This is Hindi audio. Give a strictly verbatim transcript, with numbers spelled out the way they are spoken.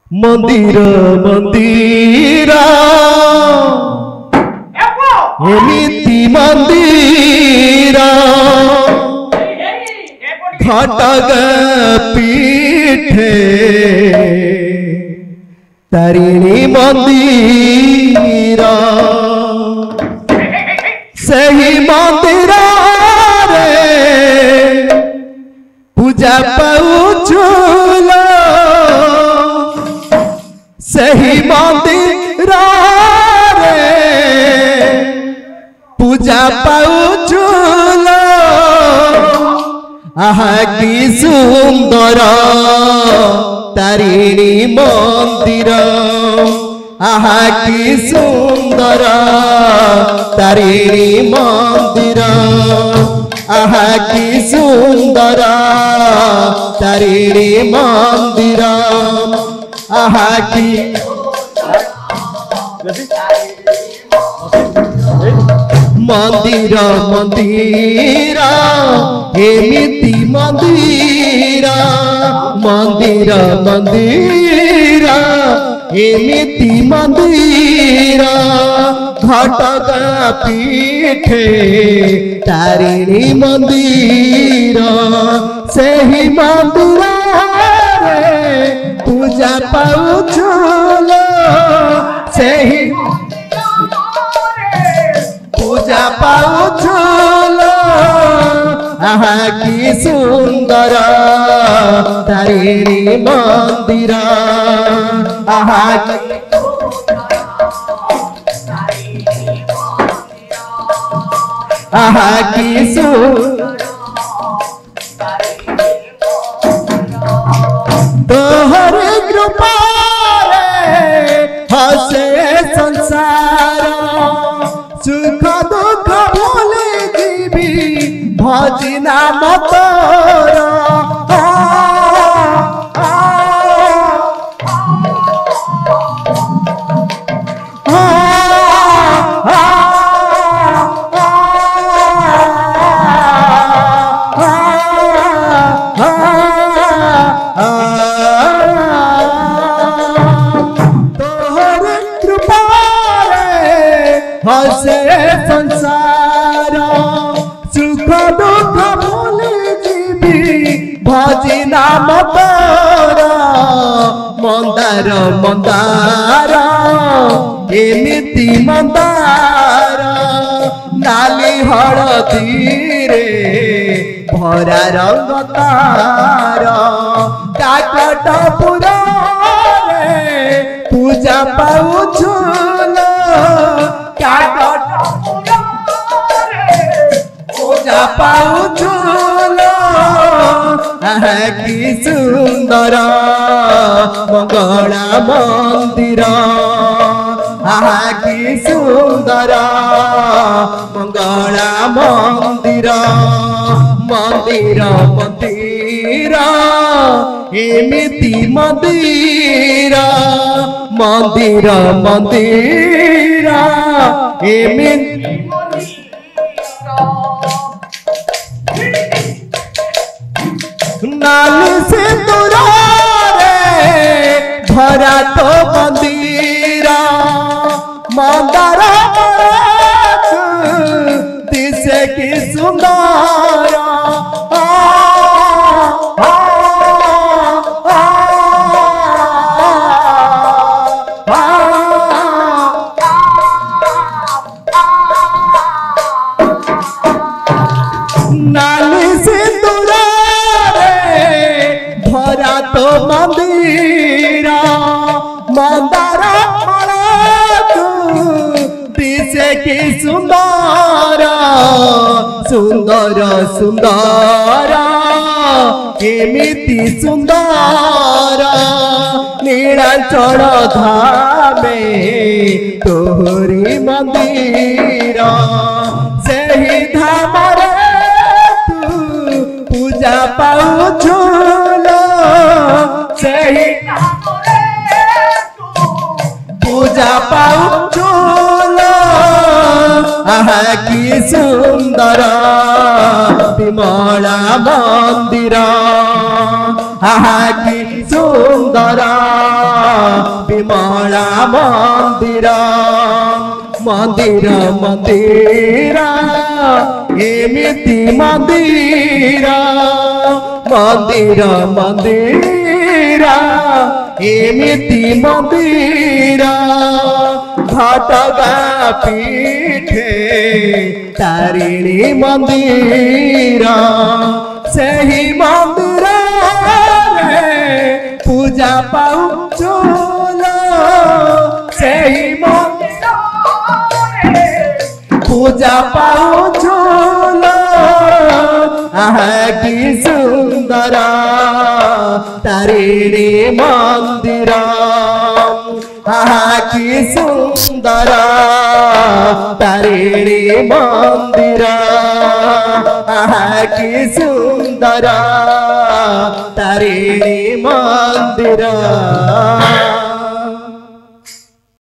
मंदिर मंदिर एमिति मंदिर घटग पीठे तारिणी मंदिर सही मंदिर रे पूजा पाउछुल सही मंदिर रे पूजा पाउछुल आहा की सुंदर तारिणी मंदिर आहा की सुंदर तारिणी मंदिर आहा की सुंदर तारिणी मंदिर आहा की मंदिर मंदिर एमिति मंदिर मंदिर मंदिर एमिति मंदिर घटग पीठे तारिणी मंदिर सही मंदिर रे पूजा पाउछुल सही पूजा पाउछुल आहा की सुंदर तारिणी मंदिर आहा की आहा की सुंदर तोहर कृपा हसे संसार सुख दुख भूल जीवी भजना मतर हसे संसार सुख दुख भूल जीवी भजना मतर मंदार मंदार एमिति मंदार नाली हळदी रे भरा रंग तार काकट पुरा रे पूजा पाउछुल पूजा पाउछुल आहा की सुंदर मंगला मंदिर आहा की सुंदर मंगला मंदिर मंदिर मंदिर एमिति मंदिर मंदिर मंदिर एमिति नाली से दूरा रे भरा तो मंदिर मंदार दिसे की सुंदर नाली से दूरा भरा तो मंदिर मंदार दिसे की सुंदर सुंदर सुंदर एमिति सुंदर नीलाचल धामे तोहरी मंदिर सही धाम पूजा पाउछुल सही पूजा पाउछुल आहा की सुंदर विमला मंदिर आहा की सुंदर विमला मंदिर मंदिर मंदिर एमिति मंदिर मंदिर मंदिर एमिति मंदिर घटगा पीठे तारिणी मंदिर सही मंदिर पूजा पाउछु सही मंदिर पूजा पाउछु आह कि सुंदर तारिणी मंदिर आह कि सुंदर तारिणी मंदिर आह कि सुंदर तारिणी मंदिर।